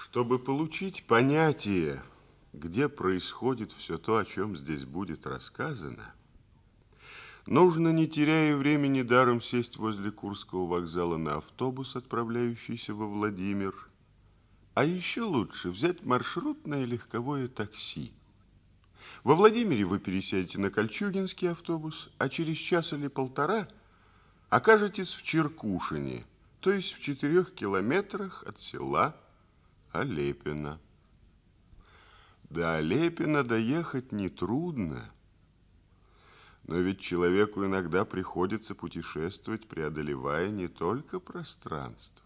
Чтобы получить понятие, где происходит все то, о чем здесь будет рассказано, нужно, не теряя времени, даром сесть возле Курского вокзала на автобус, отправляющийся во Владимир, а еще лучше взять маршрутное легковое такси. Во Владимире вы пересядете на Кольчугинский автобус, а через час или полтора окажетесь в Черкушине, то есть в 4 километрах от села Алепино. До Алепина доехать нетрудно, но ведь человеку иногда приходится путешествовать, преодолевая не только пространство.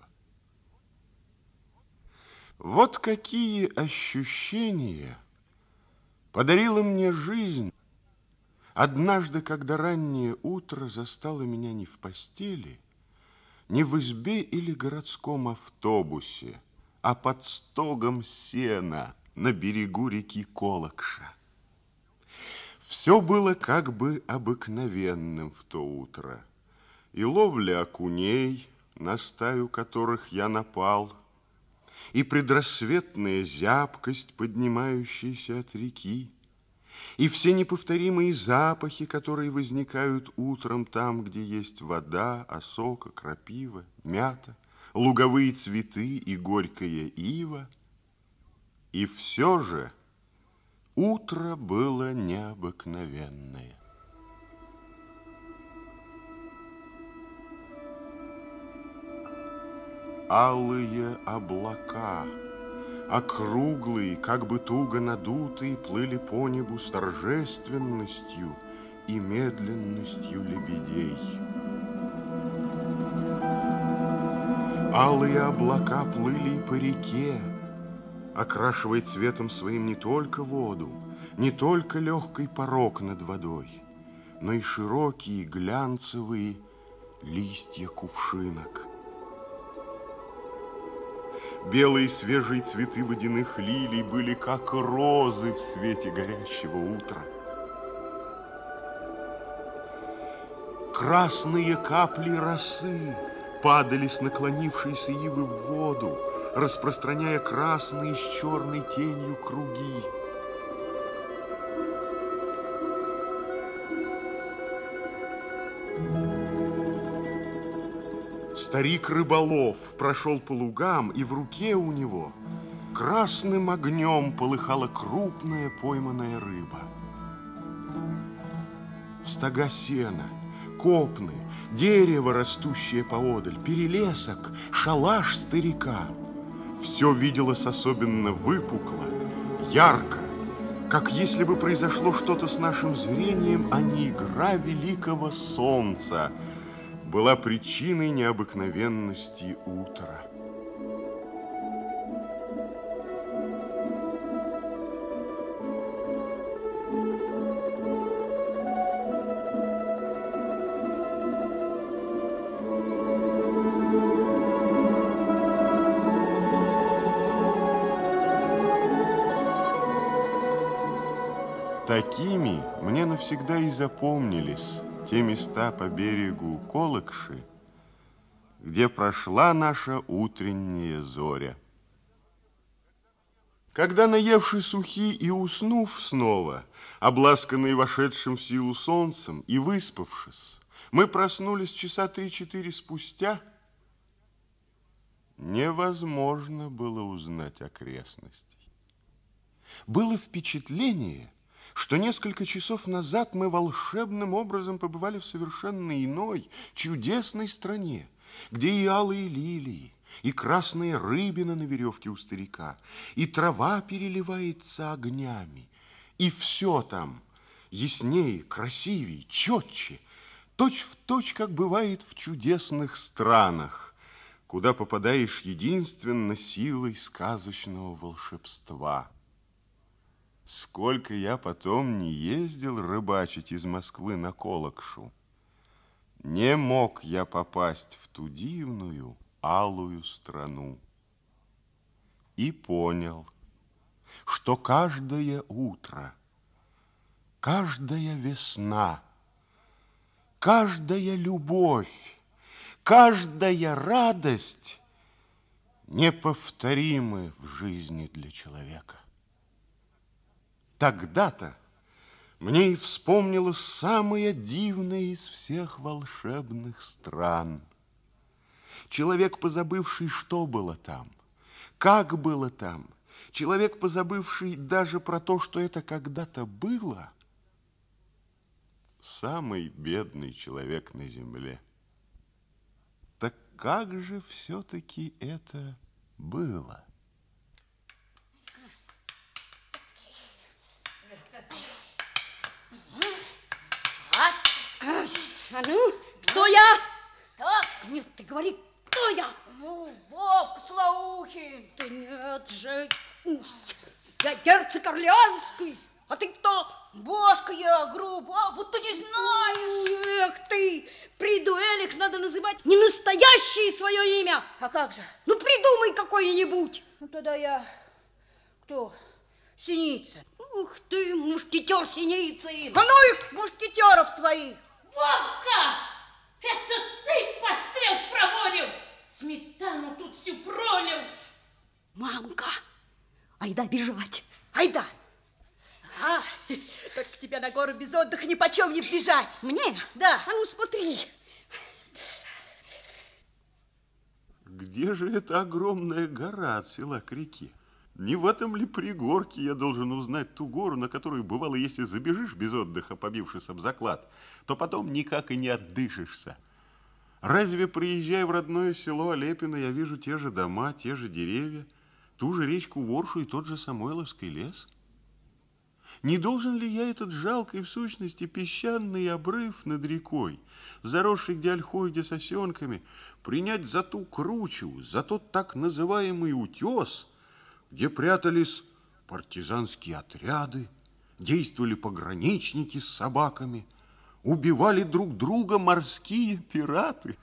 Вот какие ощущения подарила мне жизнь однажды, когда раннее утро застало меня не в постели, не в избе или городском автобусе, а под стогом сена на берегу реки Колокша. Все было как бы обыкновенным в то утро. И ловля окуней, на стаю которых я напал, и предрассветная зябкость, поднимающаяся от реки, и все неповторимые запахи, которые возникают утром там, где есть вода, осока, крапива, мята, луговые цветы и горькая ива. И все же утро было необыкновенное. Алые облака, округлые, как бы туго надутые, плыли по небу с торжественностью и медленностью лебедей. Алые облака плыли по реке, окрашивая цветом своим не только воду, не только легкий порог над водой, но и широкие глянцевые листья кувшинок. Белые свежие цветы водяных лилий были как розы в свете горящего утра. Красные капли росы падали с наклонившейся ивы в воду, распространяя красные с черной тенью круги. Старик-рыболов прошел по лугам, и в руке у него красным огнем полыхала крупная пойманная рыба. Стога сена, копны, дерево, растущее поодаль, перелесок, шалаш старика — все виделось особенно выпукло, ярко, как если бы произошло что-то с нашим зрением, а не игра великого солнца была причиной необыкновенности утра. Такими мне навсегда и запомнились те места по берегу Колокши, где прошла наша утренняя зоря. Когда, наевшись ухи и уснув снова, обласканные вошедшим в силу солнцем и выспавшись, мы проснулись часа 3-4 спустя, невозможно было узнать окрестностей. Было впечатление, что несколько часов назад мы волшебным образом побывали в совершенно иной, чудесной стране, где и алые лилии, и красная рыбина на веревке у старика, и трава переливается огнями, и все там яснее, красивее, четче, точь-в-точь, как бывает в чудесных странах, куда попадаешь единственно силой сказочного волшебства. Сколько я потом не ездил рыбачить из Москвы на Колокшу, не мог я попасть в ту дивную алую страну. И понял, что каждое утро, каждая весна, каждая любовь, каждая радость неповторимы в жизни для человека. Тогда-то мне и вспомнилось самое дивное из всех волшебных стран. Человек, позабывший, что было там, как было там, человек, позабывший даже про то, что это когда-то было, самый бедный человек на земле. Так как же все-таки это было? А ну, кто я? Так. Нет, ты говори, кто я? Ну, Вовка Слоухин. Да нет же, я герцог Орлеанский. А ты кто? Бошка я, грубо, будто не знаешь. Эх ты, при дуэлях надо называть не настоящее свое имя. А как же? Ну, придумай какое-нибудь. Ну, тогда я... Кто? Синицын. Ух ты, мушкетер Синицын. А ну их, мушкетеров твоих. Вовка! Это ты пострел проворил! Сметану тут всю пролил! Мамка, айда бежать, айда. А, только тебе на гору без отдыха ни почем не бежать. Мне? Да. А ну смотри. Где же эта огромная гора от села к реке? Не в этом ли пригорке я должен узнать ту гору, на которую, бывало, если забежишь без отдыха, побившись об заклад, то потом никак и не отдышишься? Разве, приезжая в родное село Олепино, я вижу те же дома, те же деревья, ту же речку Воршу и тот же Самойловский лес? Не должен ли я этот жалкий, в сущности, песчаный обрыв над рекой, заросший где ольхой, где сосенками, принять за ту кручу, за тот так называемый утес, где прятались партизанские отряды, действовали пограничники с собаками, убивали друг друга морские пираты?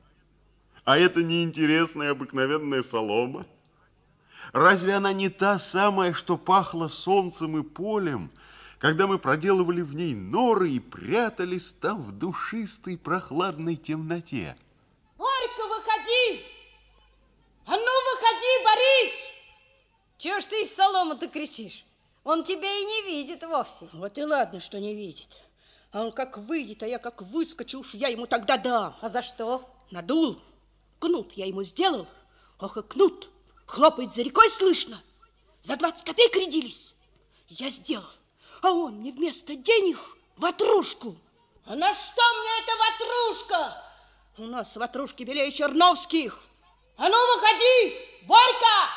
А это не интересная обыкновенная солома? Разве она не та самая, что пахла солнцем и полем, когда мы проделывали в ней норы и прятались там в душистой прохладной темноте? Борька, выходи! А ну, выходи, Борис! Чего ж ты из соломы-то кричишь? Он тебя и не видит вовсе. Вот и ладно, что не видит. А он как выйдет, а я как выскочу, уж я ему тогда дам. А за что? Надул. Кнут я ему сделал. Ох, и кнут. Хлопает за рекой слышно. За 20 копеек рядились. Я сделал. А он мне вместо денег ватрушку. А на что мне эта ватрушка? У нас ватрушки белее черновских. А ну, выходи, Борька!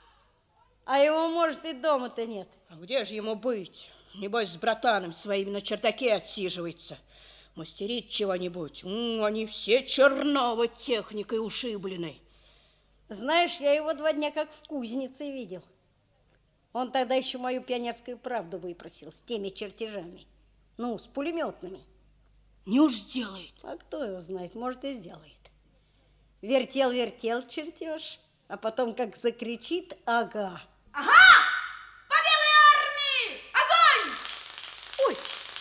А его, может, и дома-то нет. А где же ему быть? Небось, с братаном своими на чердаке отсиживается. Мастерить чего-нибудь. Они все Чернова техникой ушиблены. Знаешь, я его 2 дня как в кузнице видел. Он тогда еще мою пионерскую правду выпросил с теми чертежами. Ну, с пулеметными. Неуж сделает? А кто его знает, может, и сделает. Вертел чертеж, а потом как закричит, ага. Ага! По белой армии! Огонь! Ой!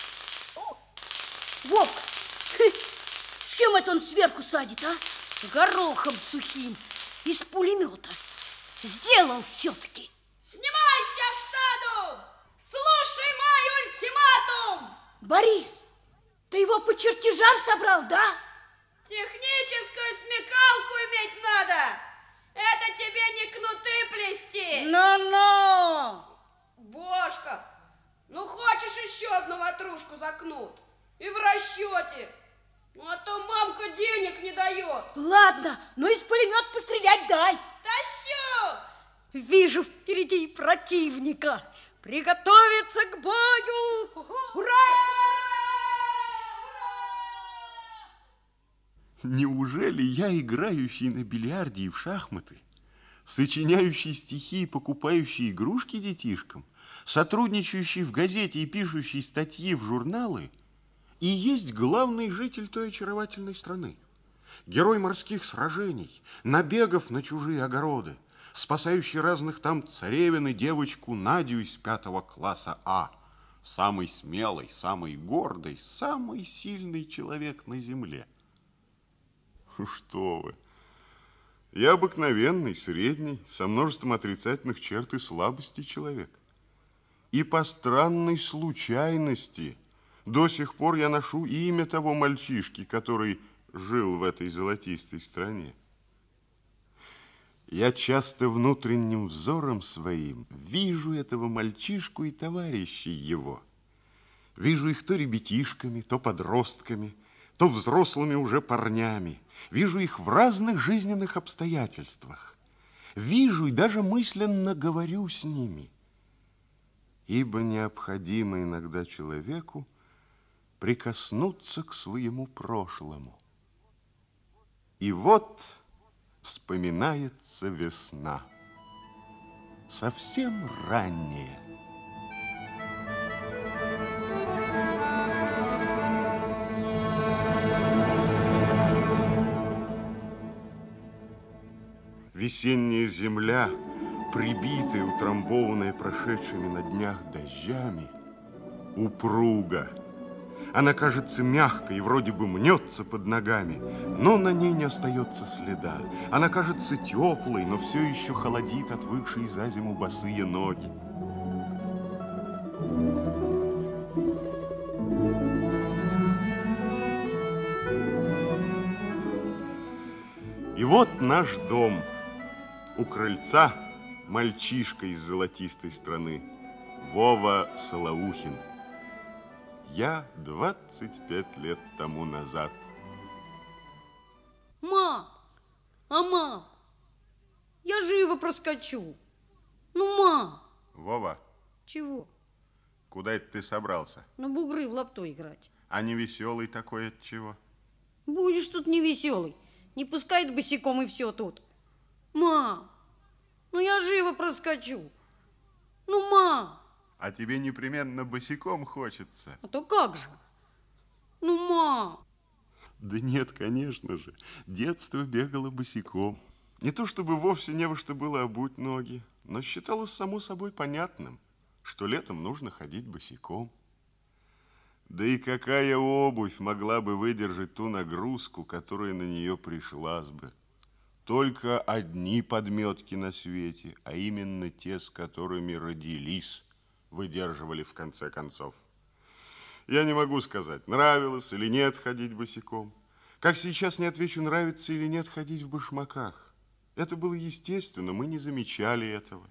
Вовка! Чем это он сверху садит, а? Горохом сухим из пулемета. Сделал все-таки. Снимайся осаду! Слушай мой ультиматум! Борис, ты его по чертежам собрал, да? Техническую смекалку иметь надо! Это тебе не кнуты плести! Ну-ну! Бошка, ну хочешь еще одну ватрушку за кнут? И в расчете. Ну, а то мамка денег не дает. Ладно, но из пулемета пострелять дай. Тащу! Вижу впереди противника. Приготовиться к бою! Ура! Неужели я, играющий на бильярде и в шахматы, сочиняющий стихи и покупающий игрушки детишкам, сотрудничающий в газете и пишущий статьи в журналы, и есть главный житель той очаровательной страны, герой морских сражений, набегов на чужие огороды, спасающий разных там царевин и девочку Надю из 5 класса А, самый смелый, самый гордый, самый сильный человек на земле? Что вы? Я обыкновенный, средний, со множеством отрицательных черт и слабостей человек. И по странной случайности до сих пор я ношу имя того мальчишки, который жил в этой золотистой стране. Я часто внутренним взором своим вижу этого мальчишку и товарищей его. Вижу их то ребятишками, то подростками, то взрослыми уже парнями. Вижу их в разных жизненных обстоятельствах. Вижу и даже мысленно говорю с ними. Ибо необходимо иногда человеку прикоснуться к своему прошлому. И вот вспоминается весна, совсем ранняя. Весенняя земля, прибитая, утрамбованная прошедшими на днях дождями, упруга. Она кажется мягкой и вроде бы мнется под ногами, но на ней не остается следа. Она кажется теплой, но все еще холодит отвыкшие за зиму босые ноги. И вот наш дом. У крыльца мальчишка из золотистой страны, Вова Солоухин. Я 25 лет тому назад. Мам, мам, я живо проскочу. Ну, мам. Вова. Чего? Куда это ты собрался? На бугры в лапту играть. А не веселый такой от чего? Будешь тут не веселый. Не пускает босиком и все тут. Мам, ну я живо проскочу. Ну, мам. А тебе непременно босиком хочется. А то как же? Ну, мам. Да нет, конечно же. Детство бегало босиком. Не то чтобы вовсе не во что было обуть ноги, но считалось само собой понятным, что летом нужно ходить босиком. Да и какая обувь могла бы выдержать ту нагрузку, которая на нее пришлась бы? Только одни подметки на свете, а именно те, с которыми родились, выдерживали в конце концов. Я не могу сказать, нравилось или нет ходить босиком. Как сейчас не отвечу, нравится или нет ходить в башмаках. Это было естественно, мы не замечали этого.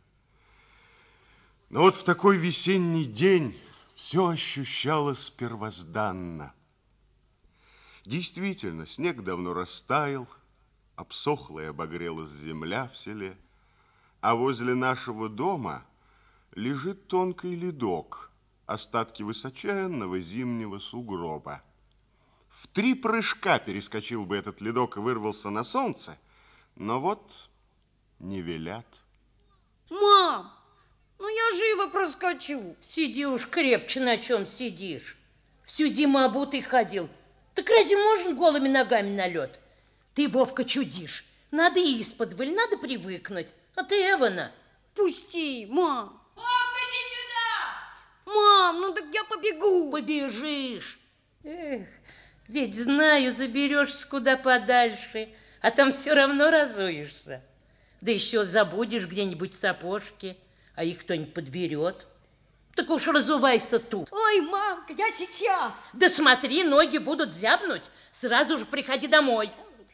Но вот в такой весенний день все ощущалось первозданно. Действительно, снег давно растаял, обсохла и обогрелась земля в селе, а возле нашего дома лежит тонкий ледок, остатки высоченного зимнего сугроба. В 3 прыжка перескочил бы этот ледок и вырвался на солнце, но вот не велят. Мам, ну я живо проскочу. Сиди уж крепче, на чем сидишь. Всю зиму обутый ходил. Так разве можно голыми ногами на лед? Ты, Вовка, чудишь. Надо исподволь, надо привыкнуть. А ты, Эвана. Пусти, мам. Вовка, иди сюда! Мам, ну так я побегу. Побежишь. Эх, ведь знаю, заберешься куда подальше, а там все равно разуешься. Да еще забудешь где-нибудь сапожки, а их кто-нибудь подберет. Так уж разувайся тут. Ой, мамка, я сейчас. Да смотри, ноги будут зябнуть. Сразу же приходи домой.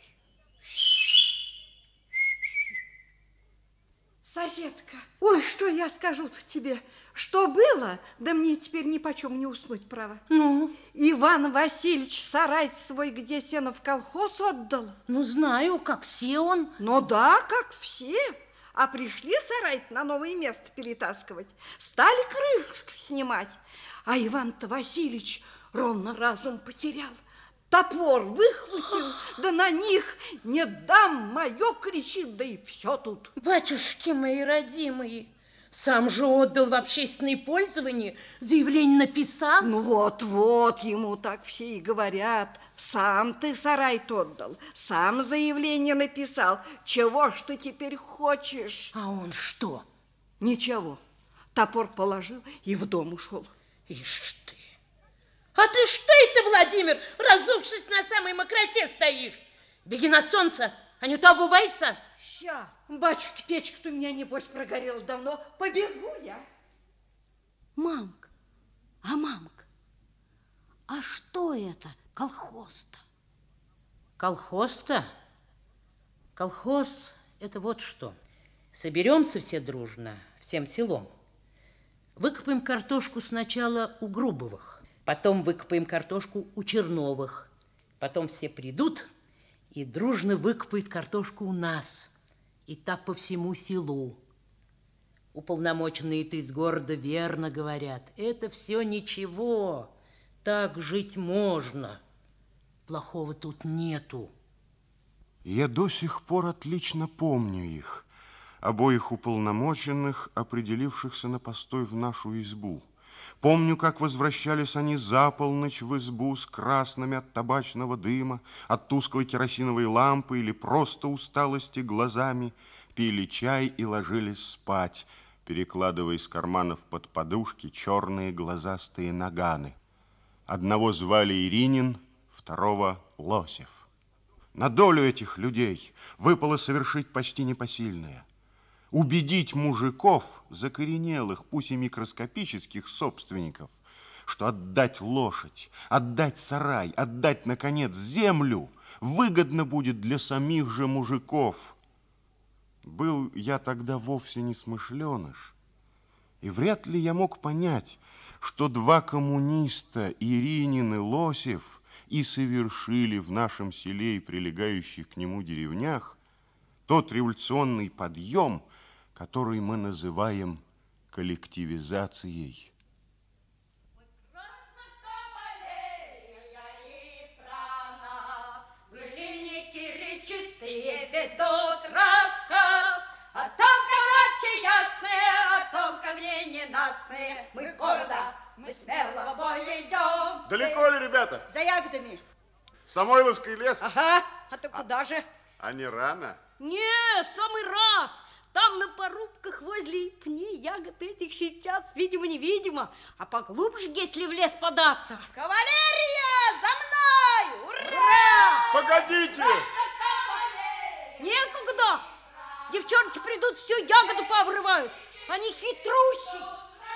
Соседка, ой, что я скажу-то тебе? Что было, да мне теперь ни почем не уснуть, право. Ну? Иван Васильевич сарай свой, где сено в колхоз отдал. Ну, знаю, как все он. Ну да, как все. А пришли сарай на новое место перетаскивать. Стали крышку снимать. А Иван-то Васильевич ровно разум потерял. Топор выхватил, да на них «не дам мое» кричит, да и все тут. Батюшки мои родимые, сам же отдал в общественное пользование, заявление написал. Ну вот-вот, ему так все и говорят. Сам ты сарай-то отдал, сам заявление написал. Чего ж ты теперь хочешь? А он что? Ничего. Топор положил и в дом ушел. Ишь ты. А ты что это, Владимир, разувшись на самой мокроте стоишь? Беги на солнце, А не то обувайся. Сейчас. Батюшка, печка-то у меня, небось, прогорела давно. Побегу я. Мамка, мамка, а что это колхоз-то? Колхоз-то? Колхоз – это вот что. Соберемся все дружно, всем селом. Выкопаем картошку сначала у Грубовых, потом выкопаем картошку у Черновых, потом все придут и дружно выкопают картошку у нас. И так по всему селу. Уполномоченные-то из города верно говорят. Это все ничего. Так жить можно. Плохого тут нету. Я до сих пор отлично помню их, обоих уполномоченных, определившихся на постой в нашу избу. Помню, как возвращались они за полночь в избу с красными от табачного дыма, от тусклой керосиновой лампы или просто усталости глазами, пили чай и ложились спать, перекладывая из карманов под подушки черные глазастые наганы. Одного звали Иринин, второго Лосев. На долю этих людей выпало совершить почти непосильное. Убедить мужиков, закоренелых, пусть и микроскопических собственников, что отдать лошадь, отдать сарай, отдать, наконец, землю выгодно будет для самих же мужиков. Был я тогда вовсе не смышленыш, и вряд ли я мог понять, что два коммуниста, Иринин и Лосев, и совершили в нашем селе и прилегающих к нему деревнях тот революционный подъем, который мы называем коллективизацией. Ведут рассказ о том, как ночи ясные, о том, как дни ненастные. Мы гордо, мы смелого боя идем. Далеко ли, ребята? За ягодами. В Самойловский лес? Ага, а ты куда же? А не рано? Не, в самый раз. Там на порубках возле пней ягод этих сейчас, видимо-невидимо, а поглубже, если в лес податься. Кавалерия, за мной! Ура! Погодите! Некогда! Девчонки придут, всю ягоду пообрывают. Они хитрущие.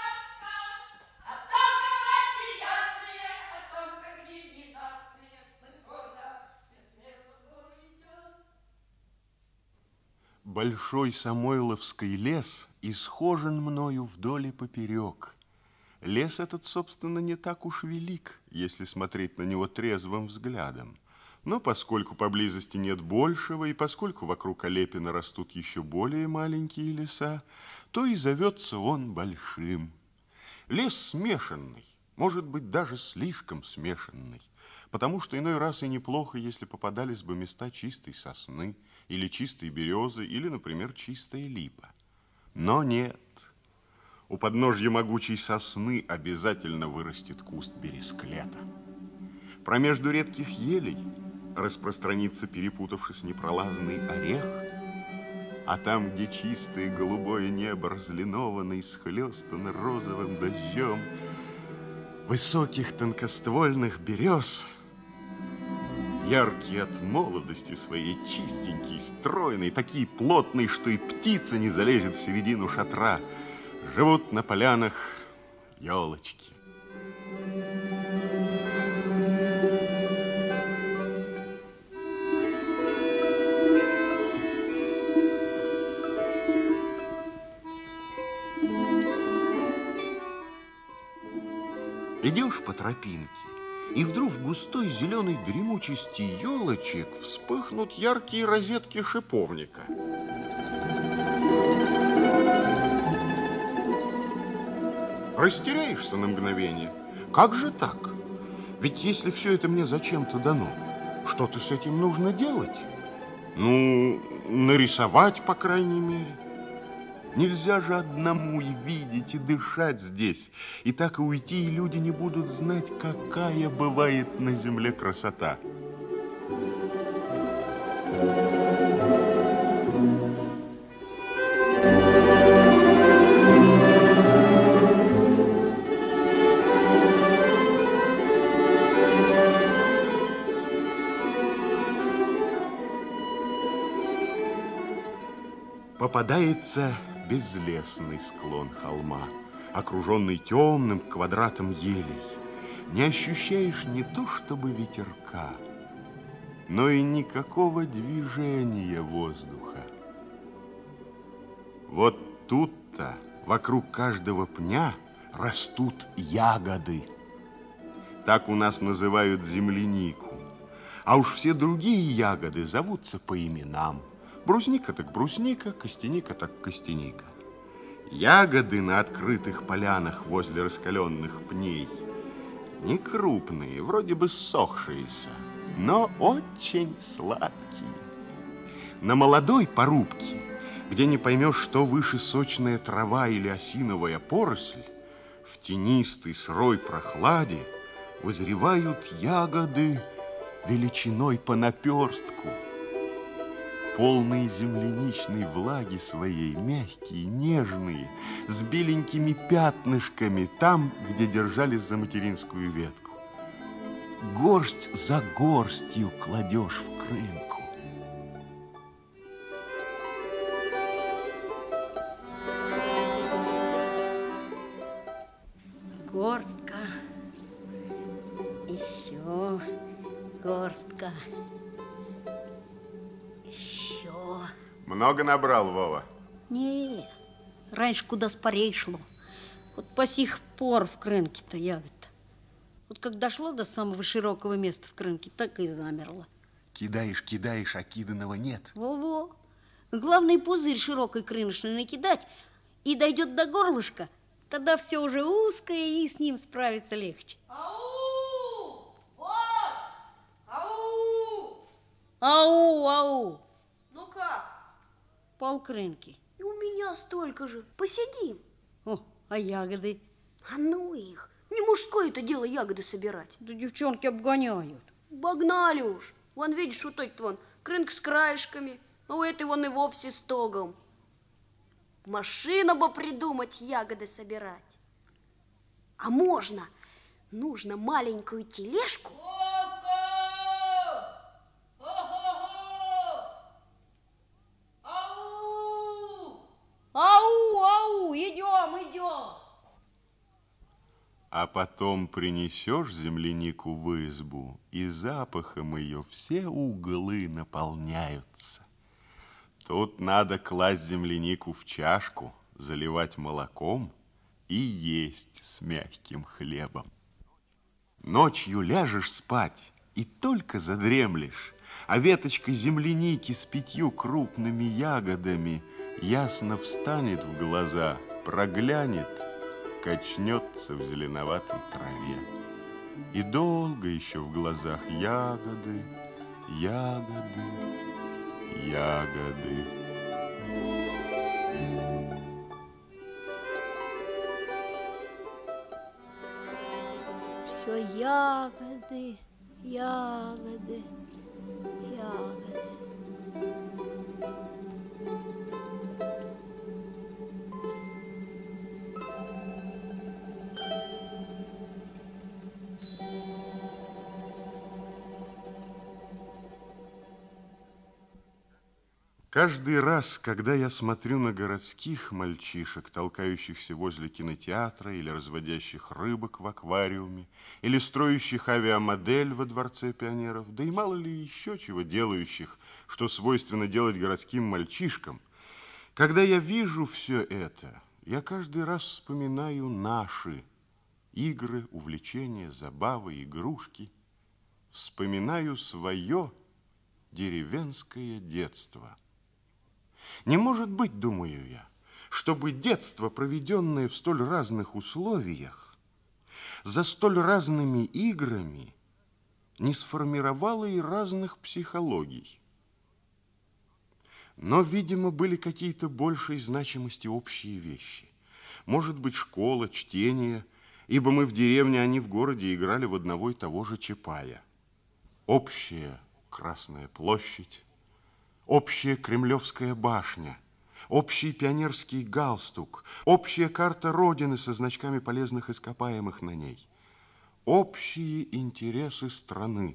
Большой Самойловский лес исхожен мною вдоль и поперек. Лес этот, собственно, не так уж велик, если смотреть на него трезвым взглядом. Но поскольку поблизости нет большего, и поскольку вокруг Олепина растут еще более маленькие леса, то и зовется он большим. Лес смешанный, может быть, даже слишком смешанный, потому что иной раз и неплохо, если попадались бы места чистой сосны, или чистой березы, или, например, чистая липа. Но нет. У подножья могучей сосны обязательно вырастет куст бересклета. Промежду редких елей распространится, перепутавшись, непролазный орех, а там, где чистое голубое небо разлиновано и схлестано розовым дождем высоких тонкоствольных берез, яркие от молодости своей, чистенькие, стройные, такие плотные, что и птица не залезет в середину шатра, живут на полянах елочки. Идешь по тропинке, и вдруг в густой зеленой дремучести елочек вспыхнут яркие розетки шиповника. Растеряешься на мгновение. Как же так? Ведь если все это мне зачем-то дано, что-то с этим нужно делать. Ну, нарисовать, по крайней мере. Нельзя же одному и видеть, и дышать здесь. И так и уйти, и люди не будут знать, какая бывает на земле красота. Попадается безлесный склон холма, окруженный темным квадратом елей. Не ощущаешь не то чтобы ветерка, но и никакого движения воздуха. Вот тут-то вокруг каждого пня растут ягоды. Так у нас называют землянику. А уж все другие ягоды зовутся по именам. Брусника так брусника, костяника так костяника. Ягоды на открытых полянах возле раскаленных пней не крупные, вроде бы ссохшиеся, но очень сладкие. На молодой порубке, где не поймешь, что выше сочная трава или осиновая поросль, в тенистой сырой прохладе вызревают ягоды величиной по наперстку. Полные земляничной влаги своей, мягкие, нежные, с беленькими пятнышками там, где держались за материнскую ветку. Горсть за горстью кладешь в крынку. Горстка. Еще горстка. Еще. Много набрал, Вова? Не, раньше куда спорей шло. Вот по сих пор в крынке-то ягод. Вот как дошло до самого широкого места в крынке, так и замерло. Кидаешь, кидаешь, а киданого нет. Во-во. Главное, пузырь широкой крыночной накидать, и дойдет до горлышка, тогда все уже узкое, и с ним справиться легче. Ау! Вот! Ау! Ау, ау. Ну как? Полкрынки. И у меня столько же. Посидим. О, а ягоды? А ну их. Не мужское это дело ягоды собирать. Да девчонки обгоняют. Погнали уж. Вон, видишь, у той-то вон крынка с краешками, а у этой вон и вовсе стогом. Машину бы придумать ягоды собирать. А можно. Нужно маленькую тележку. Ау, ау, идем, идем. А потом принесешь землянику в избу, и запахом ее все углы наполняются. Тут надо класть землянику в чашку, заливать молоком и есть с мягким хлебом. Ночью ляжешь спать и только задремлешь, а веточка земляники с 5 крупными ягодами ясно встанет в глаза, проглянет, качнется в зеленоватой траве. И долго еще в глазах ягоды, ягоды, ягоды. Все ягоды, ягоды, ягоды. Каждый раз, когда я смотрю на городских мальчишек, толкающихся возле кинотеатра или разводящих рыбок в аквариуме, или строящих авиамодель во Дворце пионеров, да и мало ли еще чего делающих, что свойственно делать городским мальчишкам, когда я вижу все это, я каждый раз вспоминаю наши игры, увлечения, забавы, игрушки, вспоминаю свое деревенское детство. Не может быть, думаю я, чтобы детство, проведенное в столь разных условиях, за столь разными играми, не сформировало и разных психологий. Но, видимо, были какие-то большей значимости общие вещи. Может быть, школа, чтение, ибо мы в деревне, они в городе играли в одного и того же Чапая. Общая Красная площадь, общая Кремлевская башня, общий пионерский галстук, общая карта Родины со значками полезных ископаемых на ней, общие интересы страны,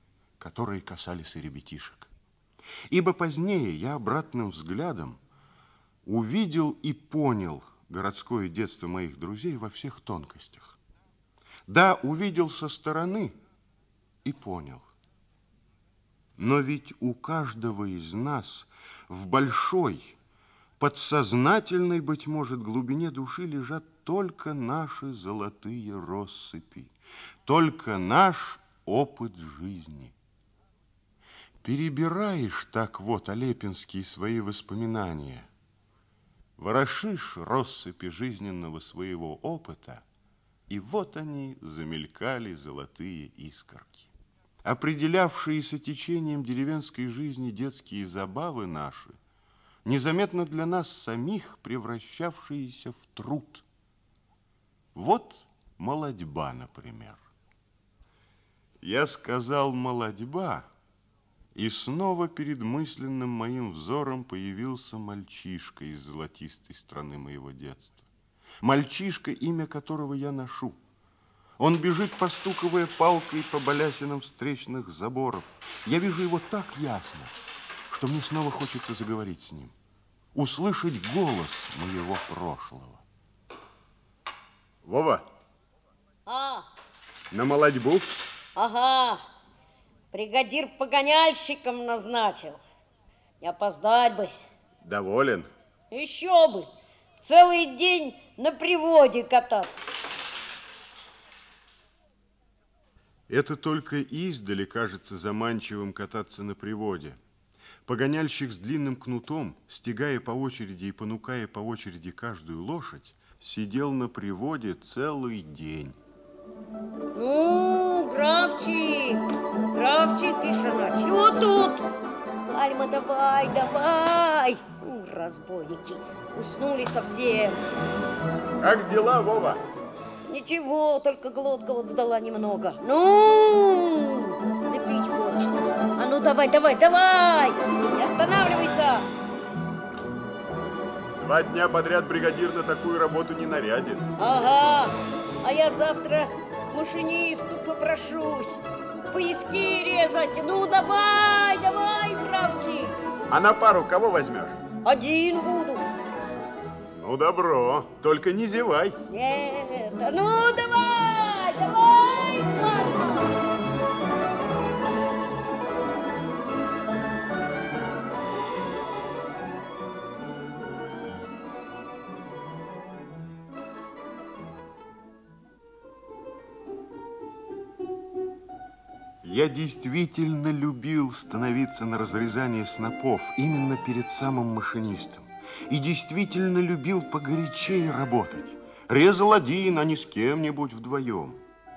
которые касались и ребятишек. Ибо позднее я обратным взглядом увидел и понял городское детство моих друзей во всех тонкостях. Да, увидел со стороны и понял. Но ведь у каждого из нас в большой, подсознательной, быть может, глубине души лежат только наши золотые россыпи, только наш опыт жизни. Перебираешь так вот олепинские свои воспоминания, ворошишь россыпи жизненного своего опыта, и вот они замелькали золотые искорки. Определявшиеся течением деревенской жизни детские забавы наши, незаметно для нас самих превращавшиеся в труд. Вот молодьба, например. Я сказал «молодьба», и снова перед мысленным моим взором появился мальчишка из золотистой страны моего детства. Мальчишка, имя которого я ношу. Он бежит, постуковая палкой по балясинам встречных заборов. Я вижу его так ясно, что мне снова хочется заговорить с ним, услышать голос моего прошлого. Вова, А, на молодьбу? ага, бригадир погоняльщиком назначил. Не опоздать бы. Доволен? Еще бы. Целый день на приводе кататься. Это только издали кажется заманчивым кататься на приводе. Погоняльщик с длинным кнутом, стягая по очереди и понукая по очереди каждую лошадь, сидел на приводе целый день. Ну, графчик, Ишана, чего тут? Пальма, давай, давай. Разбойники, уснули совсем. Как дела, Вова? Ничего, только глотка вот сдала немного. Ну, да пить хочется. А ну, давай, давай, давай! Не останавливайся! 2 дня подряд бригадир на такую работу не нарядит. Ага, а я завтра к машинисту попрошусь. Пояски резать. Ну, давай, давай, графчик. А на пару кого возьмешь? Один буду. Ну, добро, только не зевай. Нет, а ну, давай, давай, мама. Я действительно любил становиться на разрезание снопов именно перед самым машинистом. И действительно любил погорячее работать. Резал один, а не с кем-нибудь вдвоем.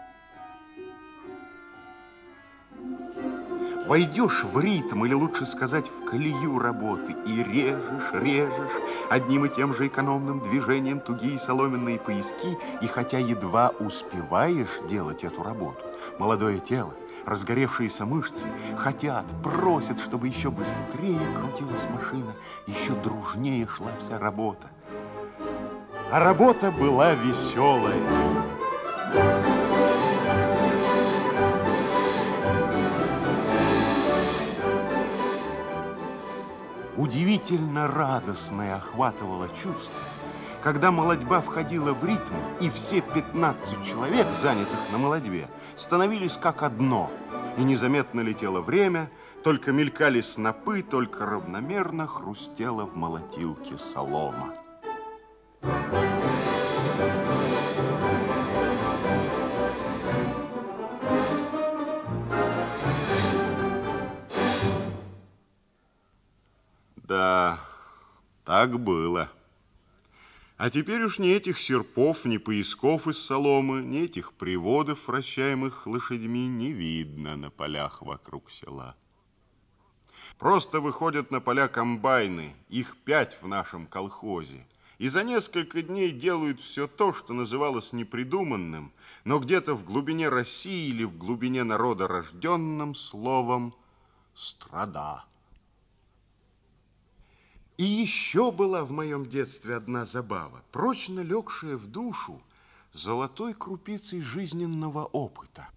Войдешь в ритм, или лучше сказать, в колею работы, и режешь одним и тем же экономным движением тугие соломенные пояски, и хотя едва успеваешь делать эту работу, молодое тело, разгоревшиеся мышцы хотят, просят, чтобы еще быстрее крутилась машина, еще дружнее шла вся работа. А работа была веселая. Удивительно радостное охватывало чувство, когда молодьба входила в ритм, и все 15 человек, занятых на молодьбе, становились как одно, и незаметно летело время, только мелькали снопы, только равномерно хрустела в молотилке солома. Да, так было. А теперь уж ни этих серпов, ни поясков из соломы, ни этих приводов, вращаемых лошадьми, не видно на полях вокруг села. Просто выходят на поля комбайны, их 5 в нашем колхозе, и за несколько дней делают все то, что называлось непридуманным, но где-то в глубине России или в глубине народа рожденным словом «страда». И еще была в моем детстве одна забава, прочно легшая в душу золотой крупицей жизненного опыта.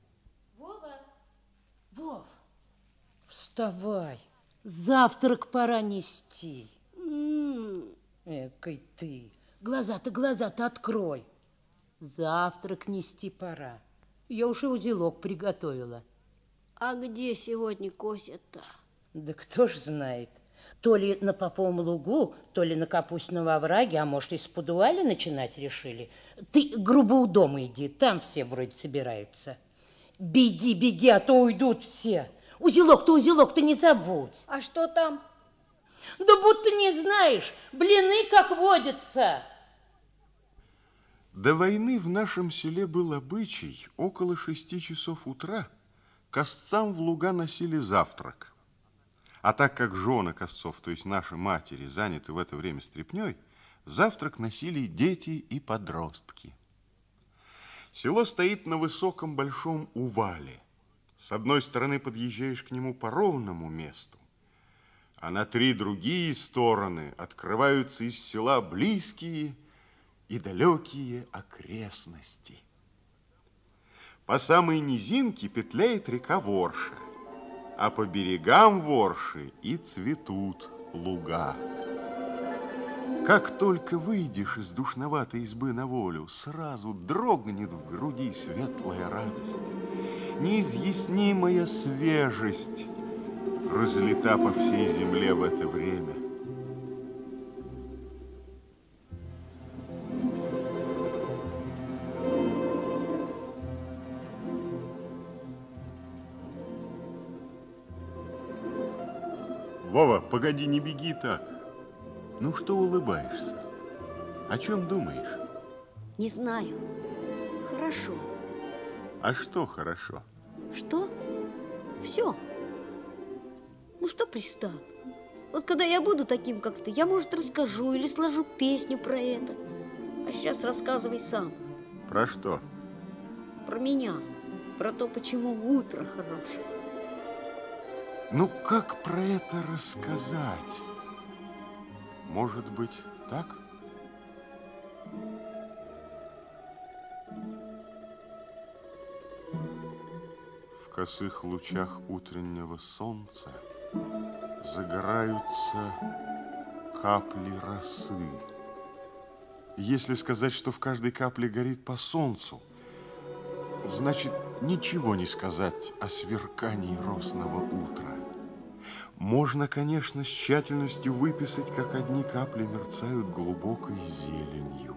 Вов, вставай, завтрак пора нести. Экой ты. Глаза-то открой. Завтрак нести пора. Я уже узелок приготовила. А где сегодня косят-то? Да кто ж знает. То ли на Поповом лугу, то ли на Капустном овраге, а может, из Подуали начинать решили. Ты грубо у дома иди, там все вроде собираются. Беги, беги, а то уйдут все. Узелок-то не забудь. А что там? Да будто не знаешь, блины как водятся. До войны в нашем селе был обычай около 6 часов утра косцам в луга носили завтрак. А так как жены косцов, то есть наши матери, заняты в это время стряпнёй, завтрак носили дети и подростки. Село стоит на высоком большом увале. С одной стороны подъезжаешь к нему по ровному месту, а на 3 другие стороны открываются из села близкие и далекие окрестности. По самой низинке петляет река Ворша, а по берегам Ворши и цветут луга. Как только выйдешь из душноватой избы на волю, сразу дрогнет в груди светлая радость, неизъяснимая свежесть разлета по всей земле в это время. Вова, погоди, не беги так. Ну, что улыбаешься? О чем думаешь? Не знаю. Хорошо. А что хорошо? Что? Все. Ну, что пристал? Вот когда я буду таким, как ты, я, может, расскажу или сложу песню про это. А сейчас рассказывай сам. Про что? Про меня. Про то, почему утро хорошее. Ну, как про это рассказать? Может быть, так? В косых лучах утреннего солнца загораются капли росы. Если сказать, что в каждой капле горит по солнцу, значит, ничего не сказать о сверкании росного утра. Можно, конечно, с тщательностью выписать, как одни капли мерцают глубокой зеленью,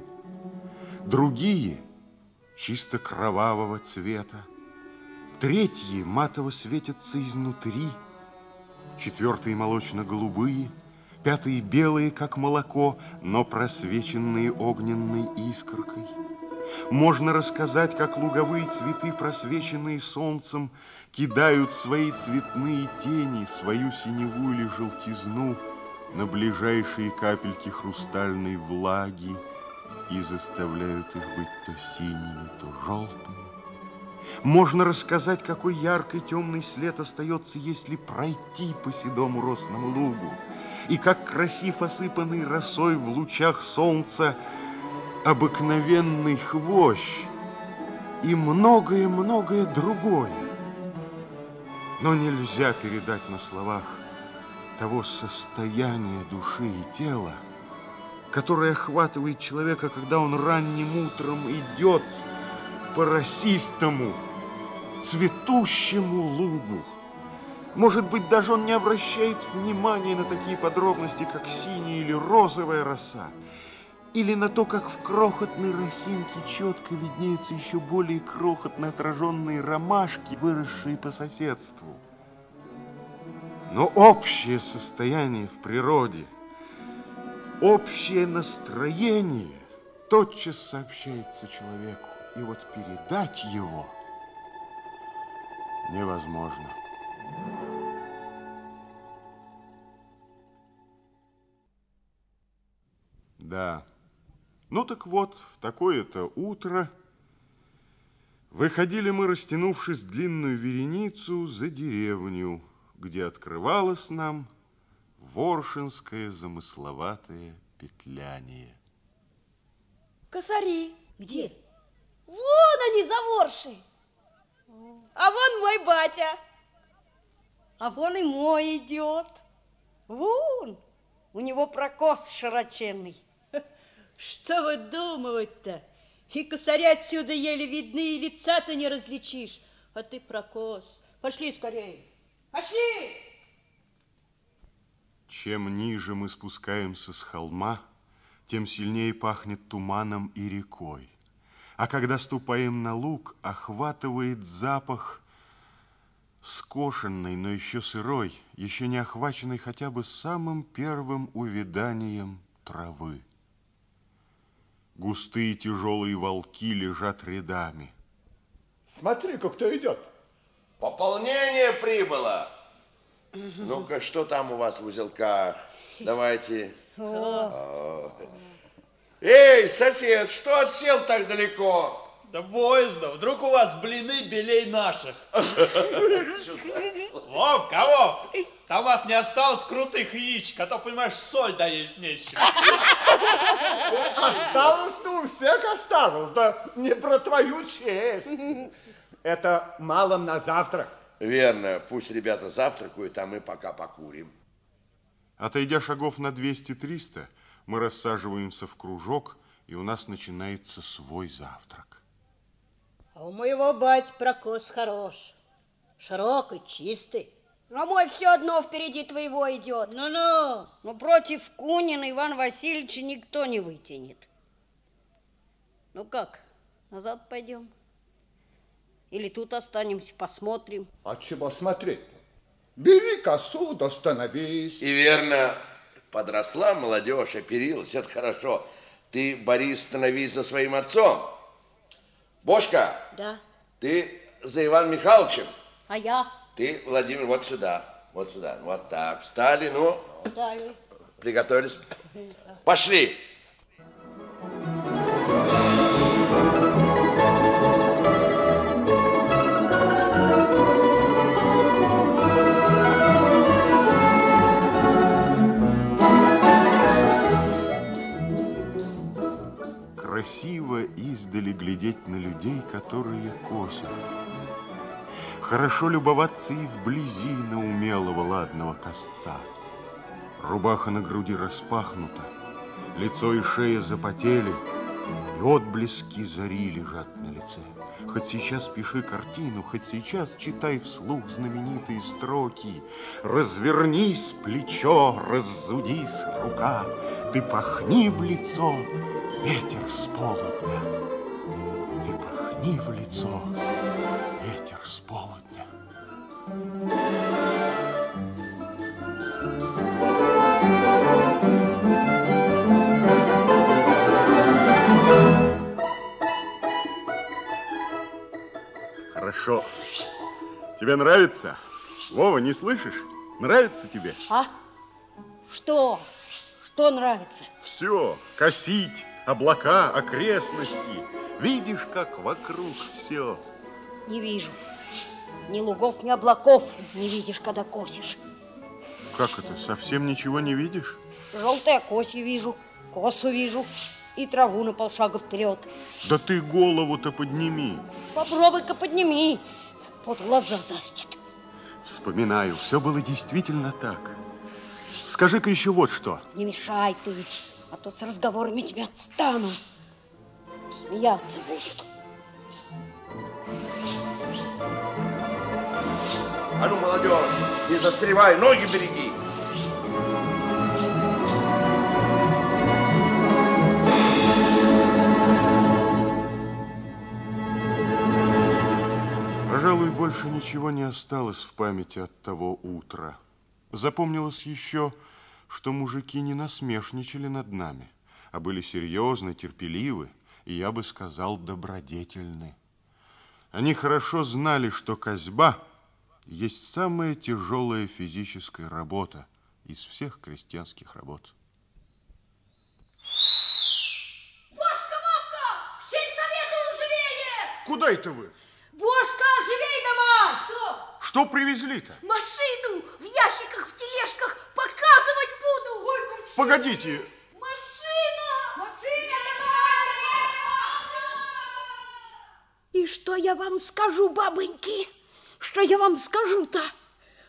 другие чисто кровавого цвета, третьи матово светятся изнутри, четвертые молочно-голубые, пятые белые, как молоко, но просвеченные огненной искоркой. Можно рассказать, как луговые цветы, просвеченные солнцем, кидают свои цветные тени, свою синеву или желтизну на ближайшие капельки хрустальной влаги и заставляют их быть то синими, то желтыми. Можно рассказать, какой яркий темный след остается, если пройти по седому росному лугу, и как красив осыпанный росой в лучах солнца обыкновенный хвощ и многое-многое другое. Но нельзя передать на словах того состояния души и тела, которое охватывает человека, когда он ранним утром идет по росистому, цветущему лугу. Может быть, даже он не обращает внимания на такие подробности, как синяя или розовая роса, или на то, как в крохотной росинке четко виднеются еще более крохотно отраженные ромашки, выросшие по соседству. Но общее состояние в природе, общее настроение тотчас сообщается человеку, и вот передать его невозможно. Да. Ну так вот, в такое-то утро выходили мы, растянувшись в длинную вереницу, за деревню, где открывалось нам воршинское замысловатое петляние. Косари. Где? Вон они, за Воршей. А вон мой батя. А вон и мой идет. Вон, у него прокос широченный. Что выдумывать-то? И косаря отсюда еле видны, и лица-то не различишь. А ты прокос. Пошли скорее. Пошли! Чем ниже мы спускаемся с холма, тем сильнее пахнет туманом и рекой. А когда ступаем на луг, охватывает запах скошенной, но еще сырой, еще не охваченной хотя бы самым первым увяданием травы. Густые тяжелые волки лежат рядами. Смотри-ка, кто идет. Пополнение прибыло. Ну-ка, что там у вас в узелках? Давайте. Эй, сосед, что отсел так далеко? Да боязно, вдруг у вас блины белей наших. Вовка, там у вас не осталось крутых яичек, а то, понимаешь, соль доесть нечего. Осталось, ну, у всех осталось, да не про твою честь. Это мало на завтрак. Верно, пусть ребята завтракают, а мы пока покурим. Отойдя шагов на 200-300, мы рассаживаемся в кружок, и у нас начинается свой завтрак. А у моего бать прокос хорош. Широкий, чистый. А мой все одно впереди твоего идет. Ну-ну. Но против Кунина Ивана Васильевича никто не вытянет. Ну как, назад пойдем? Или тут останемся, посмотрим? А чего смотреть? Бери косу, да становись. И верно, подросла молодежь, оперилась, это хорошо. Ты, Борис, становись за своим отцом. Бошка, Да. ты за Иваном Михайловичем. А я? Ты, Владимир, вот сюда. Вот так. Встали, ну. Встали. Приготовились. Пошли. Красиво издали глядеть на людей, которые косят. Хорошо любоваться и вблизи на умелого ладного косца. Рубаха на груди распахнута, лицо и шея запотели, и отблески зари лежат на лице. Хоть сейчас пиши картину, хоть сейчас читай вслух знаменитые строки. Развернись плечо, раззудись рука, ты пахни в лицо, ветер с полудня. Ты пахни в лицо, ветер с полудня. Хорошо. Тебе нравится? Вова, не слышишь? Нравится тебе? А? Что? Что нравится? Все. Косить, облака, окрестности. Видишь, как вокруг все? Не вижу. Ни лугов, ни облаков не видишь, когда косишь. Как это? Совсем ничего не видишь? Желтые косья вижу, косу вижу и траву на полшага вперед. Да ты голову-то подними. Попробуй-ка подними, под глаза застит. Вспоминаю, все было действительно так. Скажи-ка еще вот что. Не мешай ты, а то с разговорами тебя отстану. Смеяться будут. А ну, молодежь, не застревай, ноги береги. Пожалуй, больше ничего не осталось в памяти от того утра. Запомнилось еще, что мужики не насмешничали над нами, а были серьезны, терпеливы и, я бы сказал, добродетельны. Они хорошо знали, что косьба есть самая тяжелая физическая работа из всех крестьянских работ. Бошка, Вовка, к сельсовету живее! Куда это вы? Бошка, живей дома! Что? Что привезли-то? Машину в ящиках, в тележках показывать буду! Ой, Погодите. машина! Машина! И что я вам скажу, бабоньки? Что я вам скажу-то?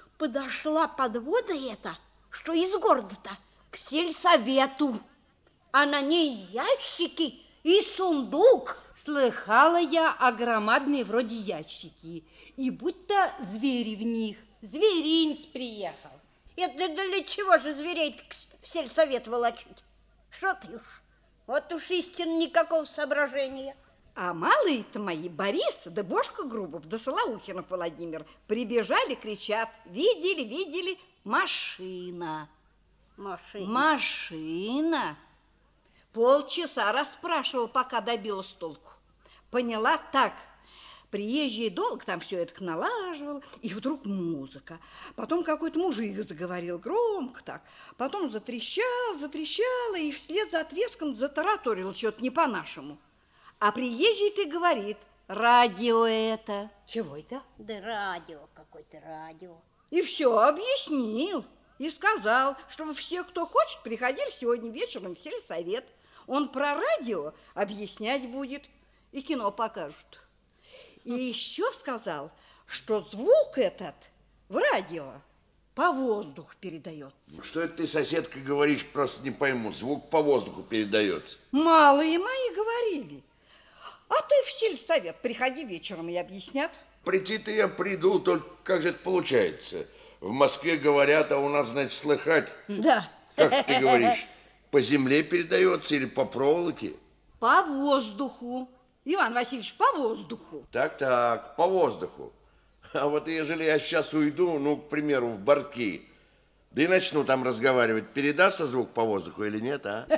Подошла подвода эта, что из города-то, к сельсовету. а на ней ящики и сундук. Слыхала я о громадные вроде ящики, и будто звери в них. Зверинец приехал. Это для чего же зверей в сельсовет волочить? Что ты уж, вот уж истинно никакого соображения. А малые-то мои, Борис, да Бошка Грубов, да Солоухинов Владимир, прибежали, кричат: видели, видели, машина. Машина. Машина. Полчаса расспрашивал, пока добилась толку. Поняла так. Приезжий долг там все это налаживал, и вдруг музыка. Потом какой-то мужик заговорил громко так. Потом затрещал, и вслед за треском затараторил что-то не по-нашему. А приезжий-то говорит: радио это. Чего это? Да радио, какое-то радио. И все объяснил. И сказал, чтобы все, кто хочет, приходили сегодня вечером в сельсовет. Он про радио объяснять будет, и кино покажут. И еще сказал, что звук этот в радио по воздуху передается. Ну, что это ты, соседка, говоришь, просто не пойму. Звук по воздуху передается. Малые мои говорили. А ты в сельсовет приходи вечером и объяснят. Прийти-то я приду, только как же это получается? В Москве говорят, а у нас, значит, слыхать. Да. Как ты говоришь, по земле передается или по проволоке? По воздуху. Иван Васильевич, по воздуху. Так, по воздуху. А вот ежели я сейчас уйду, ну, к примеру, в Барки, да и начну там разговаривать, передастся звук по воздуху или нет, а?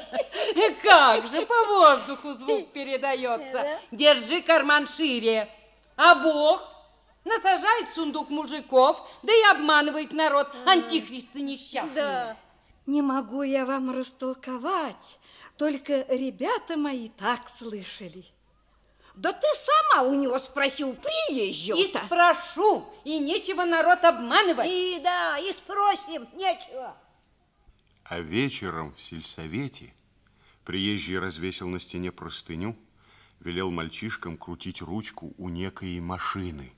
Как же по воздуху звук передается? Держи карман шире. А Бог насажает в сундук мужиков, да и обманывает народ, антихристы несчастные. Да. Не могу я вам растолковать, только ребята мои так слышали. Да ты сама у него спросил, приезжал-то. И спрошу, и нечего народ обманывать. И да, и спросим, нечего. А вечером в сельсовете приезжий развесил на стене простыню, велел мальчишкам крутить ручку у некой машины.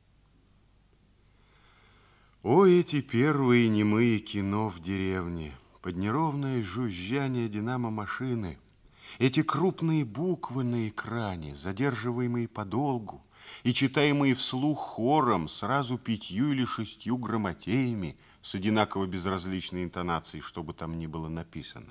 Ой, эти первые немые кино в деревне, поднеровное жужжание динамо-машины, эти крупные буквы на экране, задерживаемые подолгу и читаемые вслух хором сразу 5 или 6 грамотеями с одинаково безразличной интонацией, что бы там ни было написано.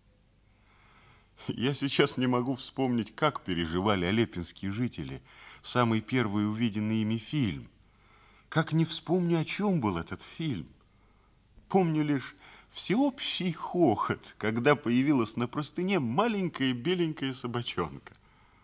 Я сейчас не могу вспомнить, как переживали алепинские жители самый первый увиденный ими фильм. Как не вспомню, о чем был этот фильм. Помню лишь всеобщий хохот, когда появилась на простыне маленькая беленькая собачонка.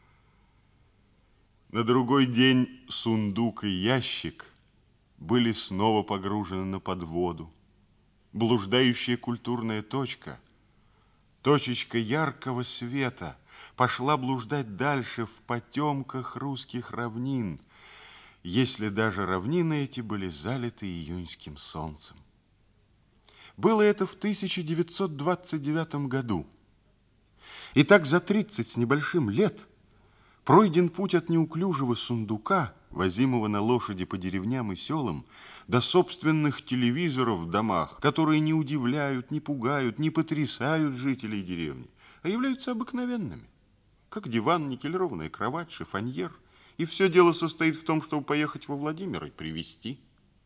На другой день сундук и ящик были снова погружены на подводу. Блуждающая культурная точка, точечка яркого света, пошла блуждать дальше в потемках русских равнин, если даже равнины эти были залиты июньским солнцем. Было это в 1929 году. И так за 30 с небольшим лет пройден путь от неуклюжего сундука, возимого на лошади по деревням и селам, до собственных телевизоров в домах, которые не удивляют, не пугают, не потрясают жителей деревни, а являются обыкновенными, как диван, никелированная кровать, шифоньер. И все дело состоит в том, чтобы поехать во Владимир и привезти.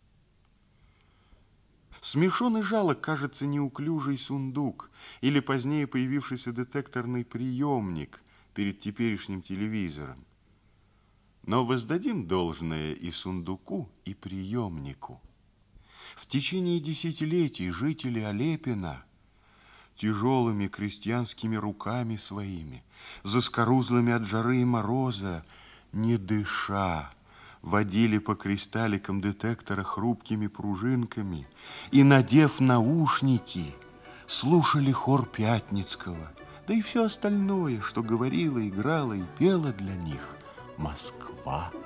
Смешон и жалок кажется неуклюжий сундук или позднее появившийся детекторный приемник перед теперешним телевизором. Но воздадим должное и сундуку, и приемнику. В течение десятилетий жители Алепина тяжелыми крестьянскими руками своими, заскорузлыми от жары и мороза, не дыша, водили по кристалликам детектора хрупкими пружинками и, надев наушники, слушали хор Пятницкого, да и все остальное, что говорила, играла и пела для них Москва.